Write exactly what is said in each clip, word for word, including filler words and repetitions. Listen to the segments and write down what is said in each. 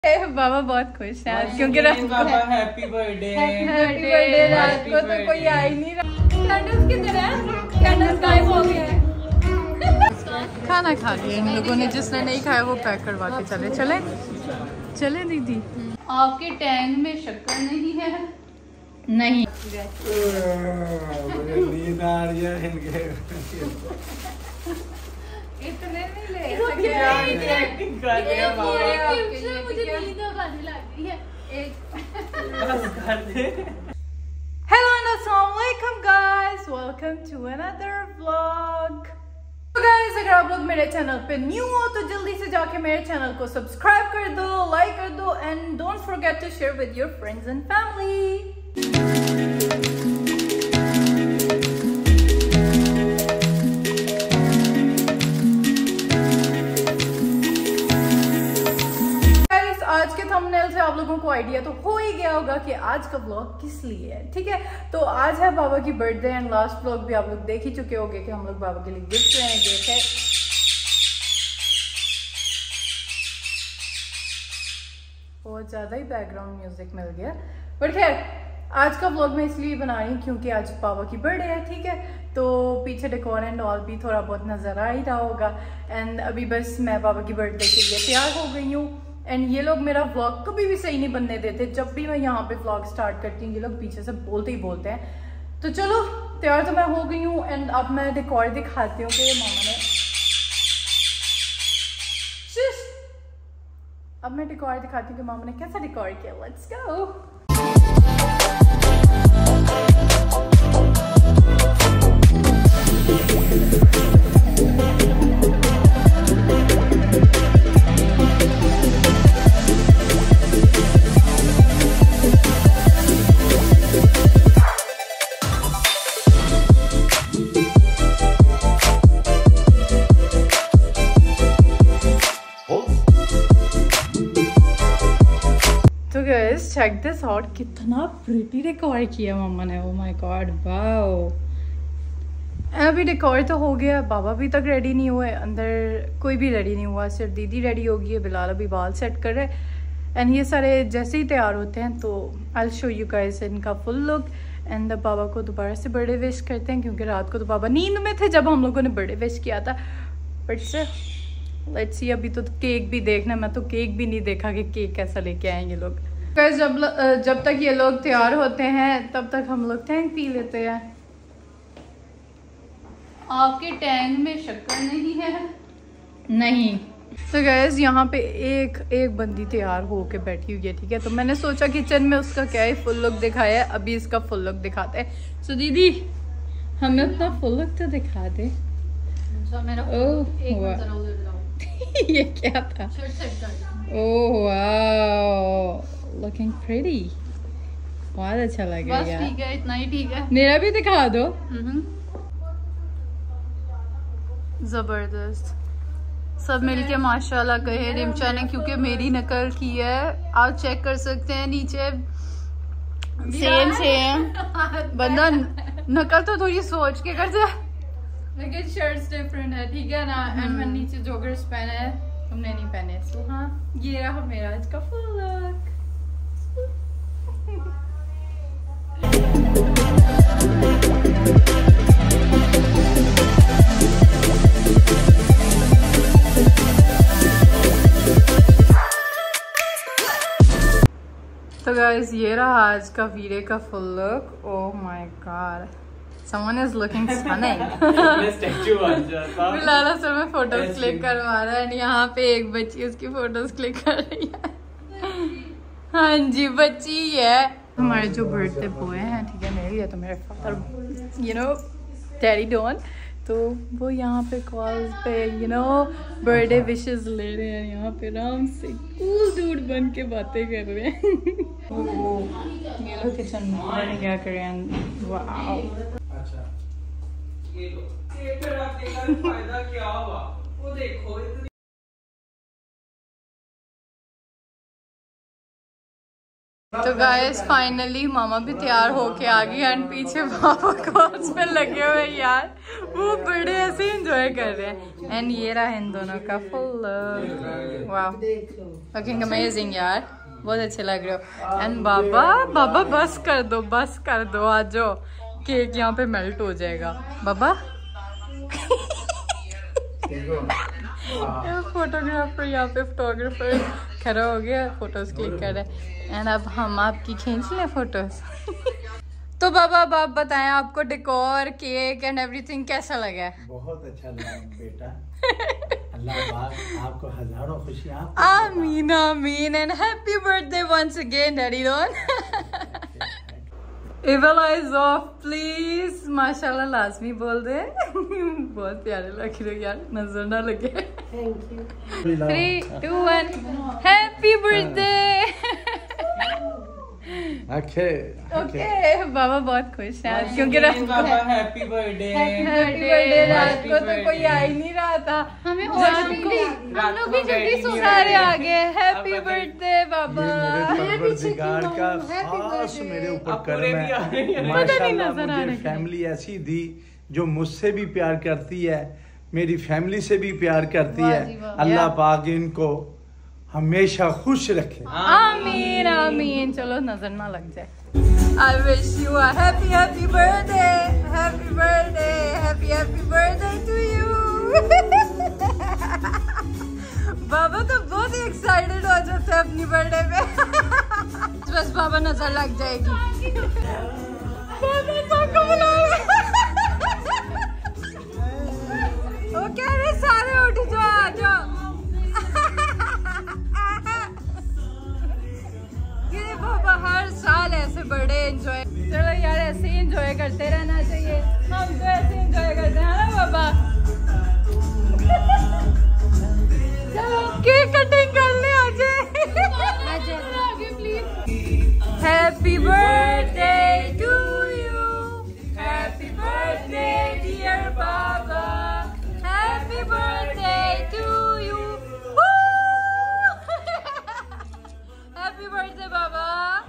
बाबा बहुत खुश है आज क्योंकि रात को हैप्पी बर्थडे हैप्पी बर्थडे रात को तो कोई आ ही नहीं रहा। कैंडल्स किधर है? कैंडल्स गायब हो गए हैं। खाना खा लिया इन लोगों ने, जिसने नहीं खाया वो पैक करवा के चले चले चले दीदी। आपके टैंक में शक्कर नहीं है? नहीं। नींद आ रही है इनके। इतने नहीं ले सकते। एक्टिंग कर रहे हैं बाबा। मुझे नींद आने लग गई है। बस कर दे। Hello and assalamualaikum guys, welcome to another vlog. तो guys, अगर आप लोग मेरे चैनल पे न्यू हो तो जल्दी से जाके मेरे चैनल को सब्सक्राइब कर दो, लाइक कर दो and don't forget to share with your friends and family. आज के थंबनेल से आप लोगों को आइडिया तो हो ही गया होगा कि आज का व्लॉग किस लिए है, ठीक है। तो आज है बाबा की बर्थडे एंड लास्ट व्लॉग भी आप लोग देख ही चुके होंगे कि हम लोग बाबा के लिए गिफ्ट लेने गए थे। बहुत ज्यादा ही बैकग्राउंड म्यूजिक मिल गया, बट खैर आज का व्लॉग मैं इसलिए बना रही हूँ क्योंकि आज बाबा की बर्थडे है, ठीक है। तो पीछे डेकोर एंड ऑल भी थोड़ा बहुत नजर आ ही रहा होगा। एंड अभी बस मैं बाबा की बर्थडे के लिए तैयार हो गई हूँ। एंड ये लोग मेरा व्लॉग कभी भी सही नहीं बनने देते। जब भी मैं यहाँ पे व्लॉग स्टार्ट करती हूँ ये लोग पीछे से बोलते ही बोलते हैं। तो चलो तैयार तो मैं हो गई हूँ एंड अब मैं डेकोर दिखाती हूँ कि मामा ने अब मैं डेकोर दिखाती हूँ कि मामा ने कैसा डेकोर किया। Let's go. Check this out, कितना प्रिटी डेकोर किया मम्मा ने। Oh my god, wow. अभी डेकोर तो हो गया, बाबा अभी तक रेडी नहीं हुए, अंदर कोई भी रेडी नहीं हुआ, सिर्फ दीदी रेडी होगी है, बिलाल अभी बाल सेट कर रहे। एंड ये सारे जैसे ही तैयार होते हैं तो I will show you guys इनका फुल लुक। एंड बाबा को दोबारा से बर्थडे विश करते हैं क्योंकि रात को तो बाबा नींद में थे जब हम लोगों ने बर्थडे विश किया था। बट से लेट्स सी, अभी तो केक भी देखना, मैं तो केक भी नहीं देखा कि केक कैसा लेके आएंगे लोग। जब जब तक ये लोग तैयार होते हैं तब तक हम लोग टैंक पी लेते हैं। आपके टैंक में शक्कर नहीं है? नहीं। तो गैस यहाँ पे एक एक बंदी तैयार होके बैठी हुई है, ठीक है। तो मैंने सोचा किचन में उसका क्या ही फुल लुक दिखाया है, अभी इसका फुल लुक दिखाते हैं। सो दीदी हमें अपना फुल लुक तो दिखा दे। मेरा ये क्या था? ओह वाओ, लुकिंग प्रीटी, बहुत अच्छा लग रहा है। बस ठीक है, इतना ही ठीक है। मेरा भी दिखा दो। जबरदस्त, सब मिलके माशाल्लाह कहे रिमचा ने, क्योंकि मेरी नकल की है। आप चेक कर सकते हैं नीचे सेम सेम बंदा नकल तो थोड़ी सोच के करता है, लेकिन शर्ट्स डिफरेंट है, ठीक है ना। एंड मैंने नीचे जॉगर्स पहने हैं, तुमने नहीं पहने। सो हाँ, ये रहा मेरा आज का फुल लुक। तो गाइस ये रहा आज का वीडियो का full look. Oh my god, someone is looking stunning। बिलाला सर में फोटोज क्लिक करवा रहा है एंड यहाँ पे एक बच्ची उसकी फोटोज क्लिक कर रही है। हाँ जी बच्ची है। हमारे जो बर्थडे बॉय हैं, ठीक है, मेरे लिए तो मेरे father you know daddy don, तो वो यहाँ पे कॉल्स पे यू नो बर्थडे विशेस ले रहे हैं, यहाँ पे आराम से कूल डूड बन के बातें कर रहे हैं। ये लोग किचन में क्या कर रहे हैं। वाओ, अच्छा ये लो, ये फिर आप देखा फायदा क्या हुआ, वो देखो। तो गाइस फाइनली मामा भी तैयार होके आ गई एंड पीछे पापा कोच में लगे हुए यार, वो बड़े ऐसे एंजॉय कर रहे हैं। एंड ये रहा इन दोनों का फुल वाह, लुकिंग अमेजिंग यार, बहुत अच्छे लग रहे हो। एंड बाबा बाबा बस कर दो, बस कर दो, आ जाओ, केक यहाँ पे मेल्ट हो जाएगा बाबा। फोटोग्राफर यहाँ पे फोटोग्राफर खड़ा हो गया, फोटोज क्लिक कर रहे हैं। एंड अब हम आपकी खींच लें फोटोज। तो बाबा अब आप बताएं, आपको डेकोर, केक एंड एवरीथिंग कैसा लगा है? बहुत अच्छा लगा बेटा। अल्लाह पाक आपको हजारों खुशियां। आमीन आमीन and happy birthday once again daddy don. Evil eyes off please, माशाल्लाह लाजमी बोल दे। बहुत प्यारे लग रहे यार, नजर ना लगे। Thank you. Three two one, happy birthday. Okay okay बाबा बहुत खुश है आज, क्योंकि बाबा हैप्पी बर्थडे, हैप्पी बर्थडे। रात को तो कोई आ ही नहीं रहा था, हमें हम लोग भी जल्दी सो सारे आ गए। हैप्पी बर्थडे बाबा। परवरदिगार का खास मेरे ऊपर करम है माशाल्लाह। मुझे फैमिली ऐसी दी जो मुझसे भी प्यार करती है, मेरी फैमिली से भी प्यार करती है। अल्लाह पाक इनको हमेशा खुश रखे। आमीन आमीन। चलो नजर ना लग जाए। I wish you a happy happy birthday, happy birthday, happy happy birthday to you। बाबा तो बहुत ही एक्साइटेड हो जाते हैं अपनी बर्थडे पे। बस बाबा नजर लग जाएगी। बाबा सबको बुला रहे। वो कह रहे सारे उठ जाओ, आ जाओ। ये बाबा हर साल ऐसे बर्थडे एंजॉय, चलो यार ऐसे ही एंजॉय करते रहना चाहिए। हम तो ऐसे एंजॉय करते हैं ना बाबा। चलो केक कटिंग कर ले, आजे आगे please. Happy birthday to you, happy birthday dear बाबा, happy birthday to you. Happy birthday बाबा।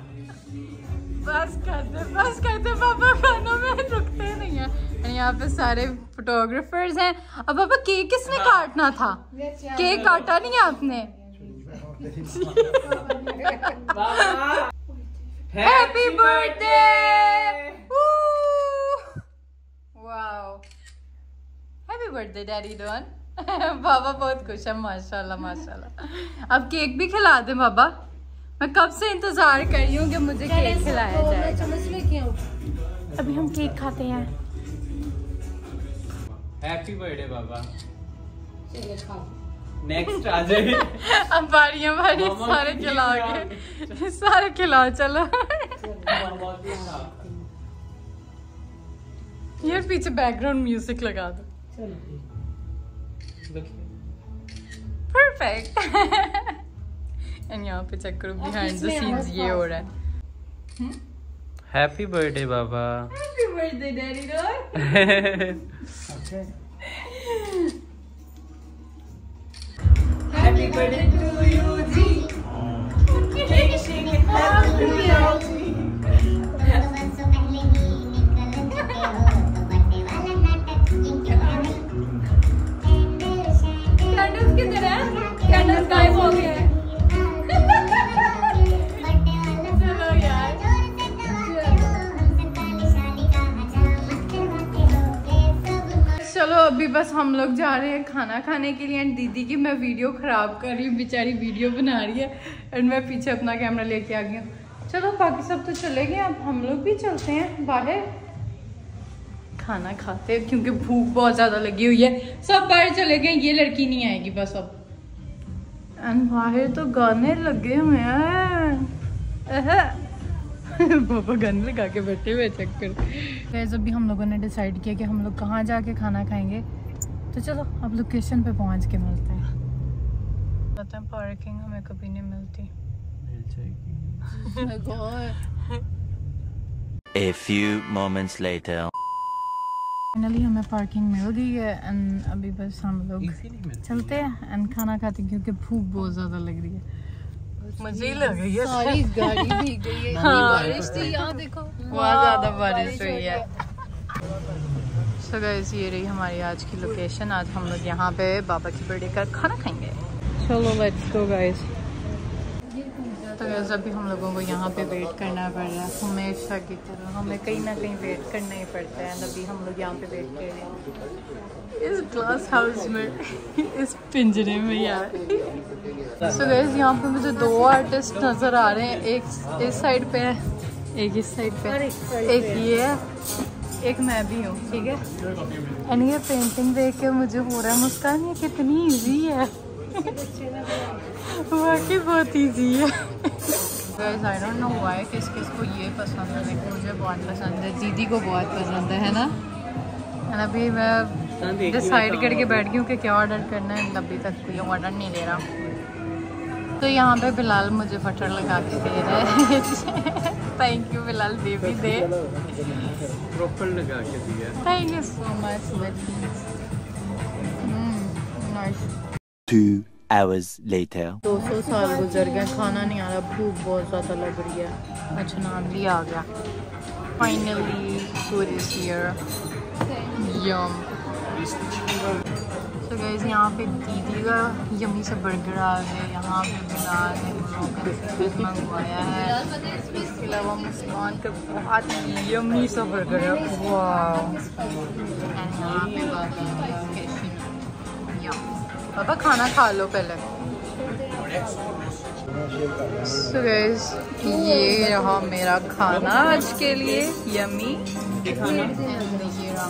बस कर दे, बस कर दे बाबा, खानों में रुकते नहीं है। यहाँ पे सारे फोटोग्राफर्स हैं। अब बाबा केक किसने काटना था? केक काटा नहीं है आपने? Happy birthday. Wow, happy birthday daddy don. बाबा बहुत खुश है माशाल्लाह माशाल्लाह। अब केक भी खिला दे बाबा, मैं कब से इंतजार कर रही हूँ कि मुझे केक खिलाया जाए। अभी हम केक खाते हैं। हैप्पी बर्थडे बाबा। नेक्स्ट आ जाए। अब बारियां बारी सारे खिलाओगे, सारे खिलाओ चलो। यार पीछे बैकग्राउंड म्यूजिक लगा दो। परफेक्ट। एंड यहाँ पे चेक करो बिहाइंड द सीन्स ये हो रहा है। हैप्पी बर्थडे बाबा। Happy birthday daddy don. Happy birthday to you जी। कैंडल्स किधर है? कैंडल्स गायब हो गए हैं। चलो अभी बस हम लोग जा रहे हैं खाना खाने के लिए। एंड दीदी की मैं वीडियो ख़राब कर रही हूँ, बेचारी वीडियो बना रही है एंड मैं पीछे अपना कैमरा लेके आ गई हूँ। चलो बाकी सब तो चले गए, अब हम लोग भी चलते हैं बाहर खाना खाते हैं, क्योंकि भूख बहुत ज़्यादा लगी हुई है। सब बाहर चले गए, ये लड़की नहीं आएगी बस अब। एंड बाहर तो गाने लगे हुए हैं। बाबा गाने लगा के बैठे हुए चक्कर। वैसे अभी हम लोगों ने डिसाइड किया कि हम लोग कहाँ जाके खाना खाएंगे, तो चलो अब लोकेशन पे पहुँच के मिलते हैं। पता है पार्किंग हमें कभी नहीं मिलती। A few moments later. Finally हमें पार्किंग मिल गई है एंड अभी बस हम लोग चलते हैं एंड खाना खाते हैं, क्योंकि भूख बहुत ज़्यादा लग रही है। मुझे ही लग रही है सारी गाड़ी भीग गई है। हाँ। बारिश थी यहाँ देखो, बहुत ज्यादा बारिश हुई है। सो गाइस ये रही हमारी आज की लोकेशन। आज हम लोग यहाँ पे बाबा की बर्थडे का खाना खाएंगे। चलो लेट्स गो गाइस। तो गाइस अभी हम लोगों को यहाँ पे वेट करना पड़ रहा है हमेशा की तरह। हमें कहीं ना कहीं वेट करना ही पड़ता है। अभी हम लोग यहाँ पे वेट कर रहे हैं इस ग्लास हाउस में, इस पिंजरे में यार। सो गाइस यहाँ पे मुझे दो आर्टिस्ट नजर आ रहे हैं। एक इस साइड पे है, एक इस साइड पे, एक ये है, एक मैं भी हूँ, ठीक है। एंड ये पेंटिंग देख के मुझे हो रहा है मुस्कान ये कितनी इजी है। वाकई बहुत इजी है। Guys I don't know why किस किस को ये पसंद है, लेकिन मुझे बहुत पसंद है, दीदी को बहुत पसंद है, है ना। एंड अभी मैं डिसाइड करके बैठ गई हूँ कि क्या ऑर्डर करना है। अभी तक कोई ऑर्डर नहीं ले रहा। तो यहाँ पे बिलाल मुझे बटर लगा के दे रहा है। थैंक यू बिलाल, दे भी दे। प्रॉपर लगा के दिया। Thank you so much. Nice. Two hours later. दो सौ साल गुजर गए, खाना नहीं आ रहा, भूख बहुत ज़्यादा लग रही है। अच्छा नाम भी आ गया। Finally food is here. Yum. तो गाइस यहाँ पे दीदी का यमी से बर्गर आ गया। यहाँ पे बिलाल ने मोमोज मंगवाया है। इसके अलावा मुस्कान का बहुत यमी सा बर्गर है। वाह। एंड यहाँ पे बाबा यम। पापा खाना खा लो पहले। So guys, ये रहा मेरा खाना आज के लिए, यमी। ये रहा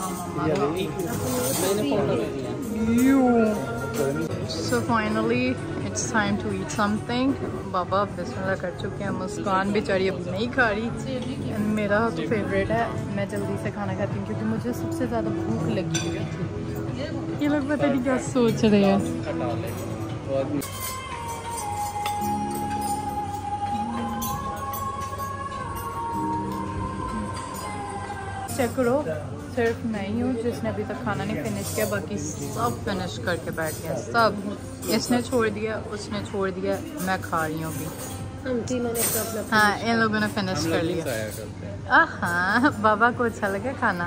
so finally it's time to eat something. बाबा बिस्मिल्लाह कर चुके हैं, मुस्कान बेचारी अब नहीं खा रही। एंड मेरा तो फेवरेट है, मैं जल्दी से खाना खाती हूँ क्योंकि मुझे सबसे ज़्यादा भूख लगी हुई है। ये लोग पता नहीं क्या सोच रहे हैं। चेक करो, सिर्फ मैं ही हूँ जिसने अभी तक खाना नहीं फिनिश किया, बाकी सब फिनिश करके बैठ गया। सब, इसने छोड़ दिया, उसने छोड़ दिया, मैं खा रही हूँ अभी। हम तीनों ने अपना अपना हाँ, इन लोगों ने फिनिश कर लिया। हाँ, बाबा को अच्छा लगा खाना।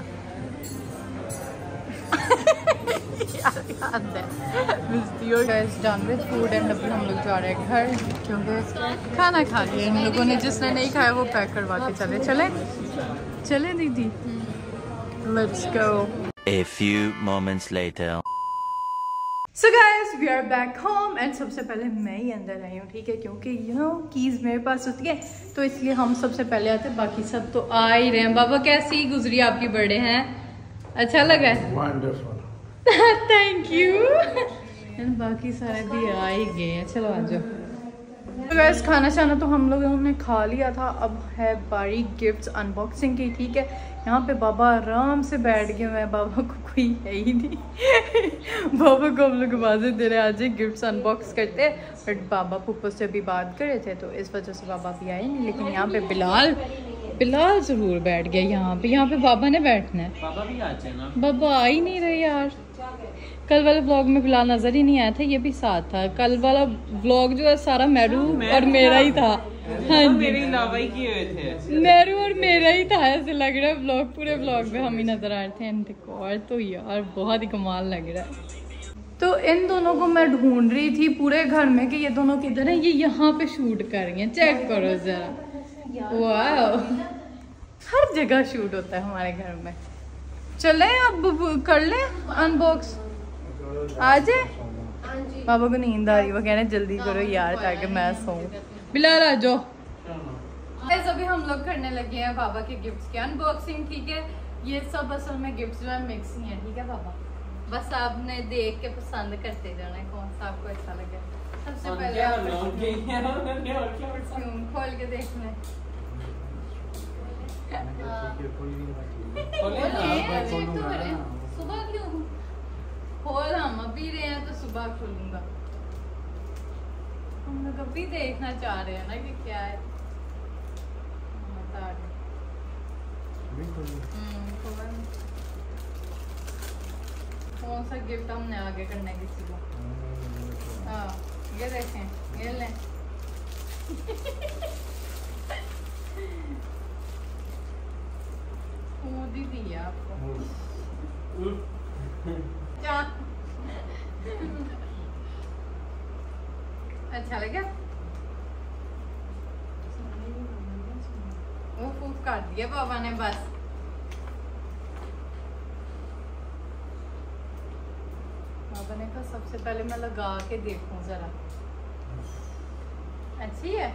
डन विद फूड एंड अभी हम लोग जा रहे हैं घर क्योंकि खाना खा लिया इन लोगों ने। जिसने नहीं खाया वो पैक करवा के चले चले चले दीदी। Let's go. A few moments later. So guys, we are back home and सबसे पहले मैं ही अंदर आई हूँ, ठीक है, क्योंकि यू नो कीज मेरे पास होती है तो इसलिए हम सबसे पहले आते हैं। बाकी सब तो आ ही रहे हैं। बाबा कैसी गुजरी आपकी बर्थडे है? अच्छा लगा? वंडरफुल। Thank you. एंड बाकी सारे भी आ ही गए हैं। चलो आ जाओ। तो वैसे खाना शाना तो हम लोगों ने खा लिया था। अब है बारी गिफ्ट्स अनबॉक्सिंग की, ठीक है। यहाँ पे बाबा आराम से बैठ गए हुए हैं, बाबा को कोई है ही नहीं। बाबा को हम लोग आवाज़ें दे रहे हैं आज गिफ्ट्स अनबॉक्स करते, बट बाबा पुप्पो से अभी बात कर रहे थे तो इस वजह से बाबा भी आए नहीं। लेकिन यहाँ पे बिलाल बिलाल ज़रूर बैठ गया यहाँ पे। यहाँ पे बाबा ने बैठना है। बाबा भी आ जाए ना। बाबा आ ही नहीं रहे यार। कल वाले व्लॉग में बिलाल नजर ही नहीं आया था, ये भी साथ था। कल वाला व्लॉग जो है सारा मेरू और मेरा ही था। हाँ, मेरे अलावा ही किए हुए थे। मेरू और मेरा ही था, ऐसे लग रहा है। व्लॉग पूरे व्लॉग में हम ही नजर आ रहे थे। एंड और तो यार बहुत ही कमाल लग रहा है। तो इन दोनों को मैं ढूंढ रही थी पूरे घर में कि ये दोनों किधर हैं। ये यहाँ पे शूट कर रही हैं, चेक करो जरा। वाह, हर जगह शूट होता है हमारे घर में। चले अब कर ले अनबॉक्स। आ जाए। बाबा को नींद आ रही, वो कह रहे जल्दी करो यार ताकि मैं सोऊं। बिलाल आ जाओ। अभी हम लोग करने लगे हैं बाबा के गिफ्ट्स की अनबॉक्सिंग, ठीक है। ये सब असल में गिफ्ट्स जो है मिक्स ही है, ठीक है बाबा। बस आपने देख के पसंद करते जाना है कौन सा आपको अच्छा लगे। सबसे पहले आप खोल के देख लें। सुबह क्यों खोल? हम अभी रहे हैं तो सुबह खोलूंगा। हम लोग अभी देखना चाह रहे हैं ना कि क्या है। बता दे। कौन सा गिफ्ट हमने आगे करना है किसी को? हाँ, ये देखें, ये लें। मोदी दी है आपको क्या अच्छा लगा? वो फूक कर दिया बाबा ने बस। बाबा ने कहा सबसे पहले मैं लगा के देखूं जरा। अच्छी है?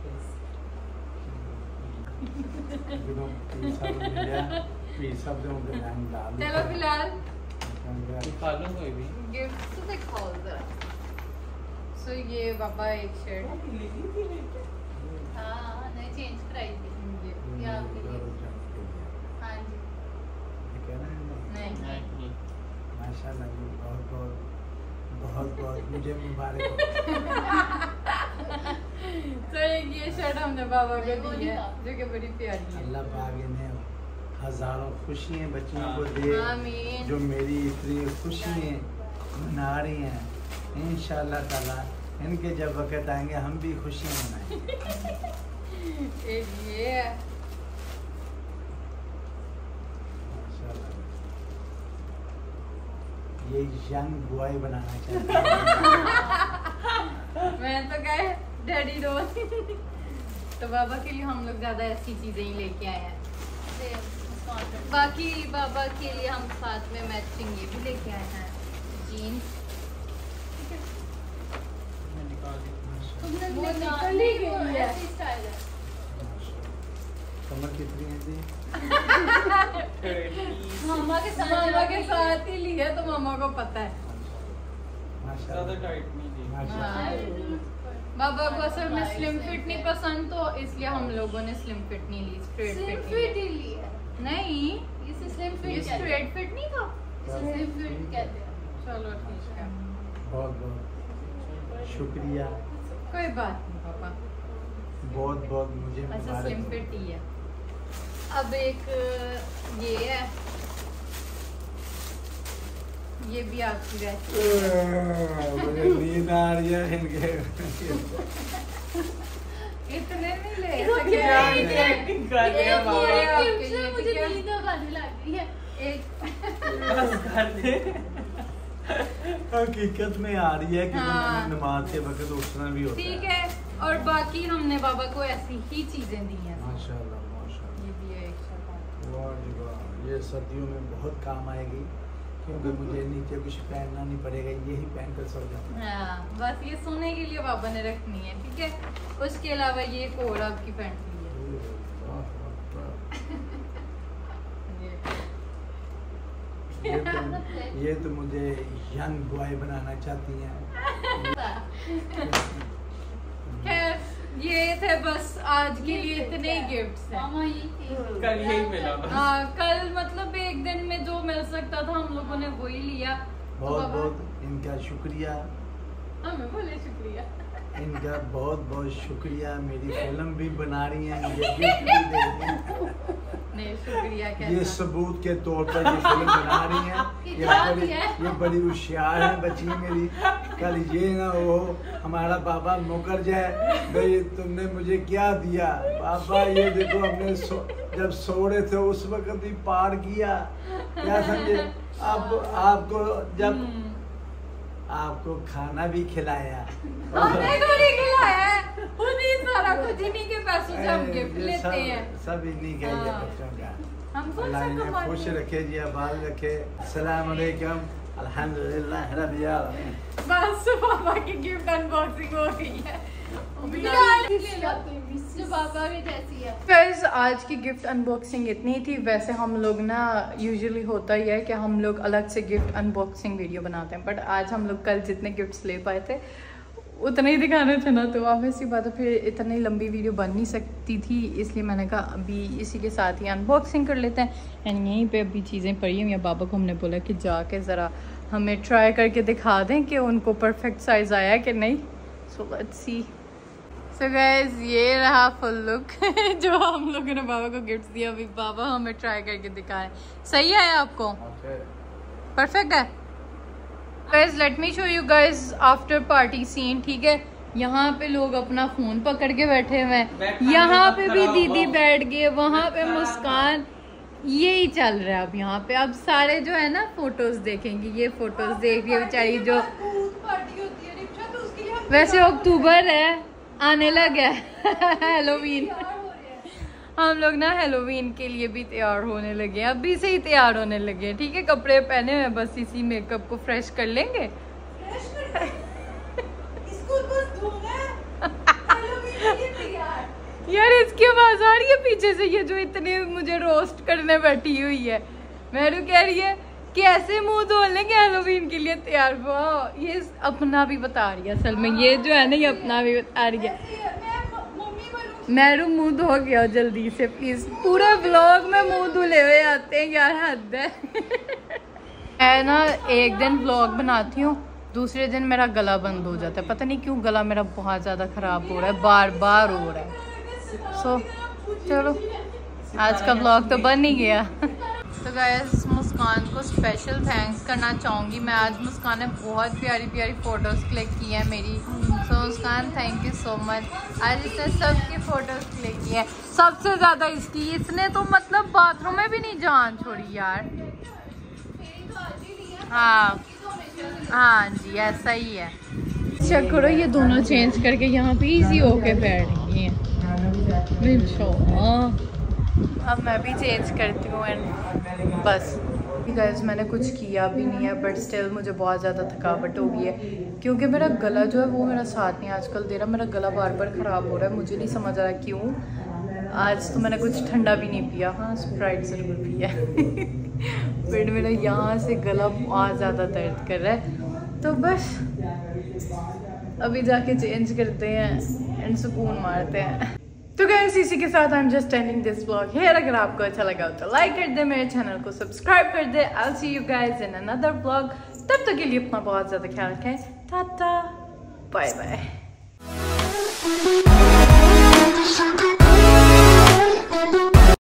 चलो फिलहाल खा लो कोई भी गिफ्ट तो दिखाओ जरा। सो ये बाबा एक शर्ट हाँ नहीं चेंज कराई थी ये आपके लिए। हाँ जी नहीं नहीं माशाल्लाह जी, बहुत बहुत बहुत बहुत मुझे मुबारक हो। तो ये शर्ट हमने बाबा को दी है जो कि बड़ी प्यारी है। अल्लाह पाक इन्हें हजारों खुशियाँ बच्चियों को दे, आमीन। जो मेरी इतनी खुशियाँ मना रही हैं। इंशाअल्लाह ताला इनके जब वक़्त आएंगे हम भी खुशियाँ मनाएंगे। एक ये है माशाल्लाह, ये यंग बॉय बनाना चाहते हैं। मैं तो कहे डैडी रोज। तो बाबा के लिए हम लोग ज्यादा ऐसी चीजें ही लेके आए हैं। बाकी बाबा के लिए हम साथ में मैचिंग ये भी लेके आए हैं जीन्स। तुमने वो निकाल निकल ली ही वो गई है। ऐसी स्टाइल है। कमर कितनी है जी? मामा के साथ मामा के साथ ही लिया तो मामा को पता है। ज्यादा माशाल्लाह टाइट नहीं थी माशाल्लाह। बाबा को असल में स्लिम फिट नहीं पसंद, तो इसलिए हम लोगं ने स्लिम फिट नहीं ली, स्ट्रेट स्लिम फिट फिट ही ली है। नहीं, इसे स्लिम ये फिट कहते हैं। स्ट्रेट फिट नहीं था। इसे स्लिम फिट कहते हैं। चलो ठीक है, बहुत बहुत शुक्रिया, कोई बात नहीं पापा। बहुत बहुत मुझे अच्छा मुबारक स्लिम हो। फिट ही है। अब एक ये है, ये भी आपकी रहती है। मुझे नींद आ रही है इनके। इतने नहीं ले इतना सके। क्या एक- एक्टिंग कर रहे हैं एक बाबा। ये आपके गिफ्ट से लिए, मुझे ठीक है? नींद आने लग गई है। एक बस कर दे हकीकत में आ रही है कि हाँ। मैंने नमाज के वक्त उठना भी होता ठीक है। है, और बाकी हमने बाबा को ऐसी ही चीजें दी हैं। माशाल्लाह माशाल्लाह, ये भी है एक शर्ट। वाह जी वाह, ये सर्दियों में बहुत काम आएगी क्योंकि मुझे नीचे कुछ पहनना नहीं पड़ेगा, यही पहन कर सो जाऊंगा। हाँ, बस ये सोने के लिए बाबा ने रखनी है, ठीक है? उसके अलावा ये एक और आपकी पैंट ली है। वाह, वाह, वाह। ये। ये तो ये तो मुझे यंग बॉय बनाना चाहती हैं। खैर ये थे बस आज के लिए इतने ही गिफ्ट्स हैं। मामा ये थी। कल यही मिला बस। हाँ, कल मतलब एक दिन में जो मिल सकता था हम लोगों ने वही लिया। तो बहुत बाबा- बहुत इनका शुक्रिया, हमें बोले शुक्रिया। इनका बहुत बहुत शुक्रिया। मेरी फिल्म भी बना रही हैं, मुझे गिफ्ट भी दे रही हैं। नहीं शुक्रिया ये कहना। सबूत के तौर पर ये फिल्म बना रही हैं। ये बड़ी ये बड़ी होशियार है बच्ची मेरी। कल ये ना हो हमारा बाबा मुकर जाए, भाई तुमने मुझे क्या दिया बाबा, ये देखो हमने सो, जब सो रहे थे उस वक्त ही पार किया, क्या समझे? अब आपको जब आपको खाना भी खिलाया, हमने को नहीं खिलाया है, खुद ही सारा कुछ इन्हीं के पैसों से हम गिफ्ट ये लेते सब हैं। सब इन्हीं का ही है हाँ। बच्चों का। हम कौन अल्लाह सा इन्हें कमाते खुश हैं? रखे जी, आबाद रखे। अस्सलाम वालेकुम, अल्हम्दुलिल्लाह रब्बिल आलमीन। बस पापा की गिफ्ट अनबॉक्सिंग हो गई है। जो पापा भी जैसी है। गाइस आज की गिफ्ट अनबॉक्सिंग इतनी ही थी। वैसे हम लोग ना यूजुअली होता ही है कि हम लोग अलग से गिफ्ट अनबॉक्सिंग वीडियो बनाते हैं, बट आज हम लोग कल जितने गिफ्ट्स ले पाए थे उतने ही दिखाने थे ना, तो ऑब्वियसली बात है फिर इतनी लंबी वीडियो बन नहीं सकती थी, इसलिए मैंने कहा अभी इसी के साथ ही अनबॉक्सिंग कर लेते हैं। एंड यहीं पे अभी चीज़ें पड़ी हुई हैं। बाबा को हमने बोला कि जाके ज़रा हमें ट्राई करके दिखा दें कि उनको परफेक्ट साइज़ आया है कि नहीं। So let's see. So guys ये रहा फुल लुक जो हम लोगों ने बाबा को गिफ्ट दिया। अभी बाबा हमें ट्राई करके दिखाएं। सही है आपको? परफेक्ट है। Guys let me show you guys after party scene, ठीक है? यहाँ पे लोग अपना फोन पकड़ के बैठे हुए हैं, बैठा यहाँ नहीं, पे भी खड़ा दीदी हुआ। बैठ गए, वहाँ पे मुस्कान, यही चल रहा है अब यहाँ पे। अब सारे जो है ना फोटोज देखेंगे, ये फोटोज देख रही है बेचारी जो, वैसे अक्टूबर है, आने लगा है हेलोवीन। हम लोग ना हेलोवीन के लिए भी तैयार होने लगे हैं, अभी से ही तैयार होने लगे हैं। ठीक है, कपड़े पहने हुए, बस इसी मेकअप को फ्रेश कर लेंगे। यार इसकी आवाज आ रही है पीछे से, ये जो इतने मुझे रोस्ट करने बैठी हुई है। मेरू कह रही है कि ऐसे मुंह धो लेंगे हेलोवीन के लिए तैयार। वाह, ये अपना भी बता रही है असल में, ये जो है ना ये अपना भी बता रही है। मेरू मुंह धो गया जल्दी से प्लीज, पूरे व्लॉग में मुंह धुले हुए आते हैं यार, हद है। मैं ना एक दिन व्लॉग बनाती हूँ, दूसरे दिन मेरा गला बंद हो जाता है, पता नहीं क्यों गला मेरा बहुत ज़्यादा ख़राब हो रहा है, बार बार हो रहा है। सो so, चलो आज का व्लॉग तो बन ही गया। तो गाइस मुस्कान को स्पेशल थैंक्स करना चाहूँगी मैं, आज मुस्कान ने बहुत प्यारी प्यारी फ़ोटोज़ क्लिक की है मेरी। So so, Muskan thank you so much, आज इसने सबकी फ़ोटोज़ क्लिक की है, सबसे ज़्यादा इसकी। इसने तो मतलब बाथरूम में भी नहीं जान छोड़ी यार। हाँ हाँ जी ऐसा ही है। चेक करो ये दोनों चेंज करके यहाँ पे इजी होके बैठ गई हैं। अब मैं भी चेंज करती हूँ एंड बस। गाइस मैंने कुछ किया भी नहीं है बट स्टिल मुझे बहुत ज़्यादा थकावट हो गई है, क्योंकि मेरा गला जो है वो मेरा साथ नहीं आजकल दे रहा। मेरा गला बार बार ख़राब हो रहा है, मुझे नहीं समझ आ रहा क्यों। आज तो मैंने कुछ ठंडा भी नहीं पिया, हाँ स्प्राइट ज़रूर पिया बट मेरा यहाँ से गला बहुत ज़्यादा दर्द कर रहा है। तो बस अभी जाके चेंज करते हैं एंड सुकून मारते हैं। तो गाइस इसी के साथ I am just ending this vlog here. अगर आपको अच्छा लगा हो तो लाइक कर दे, मेरे चैनल को सब्सक्राइब कर दे। I will see you guys in another vlog. तब तक के लिए अपना बहुत ज़्यादा ख्याल रखें। Tata bye bye.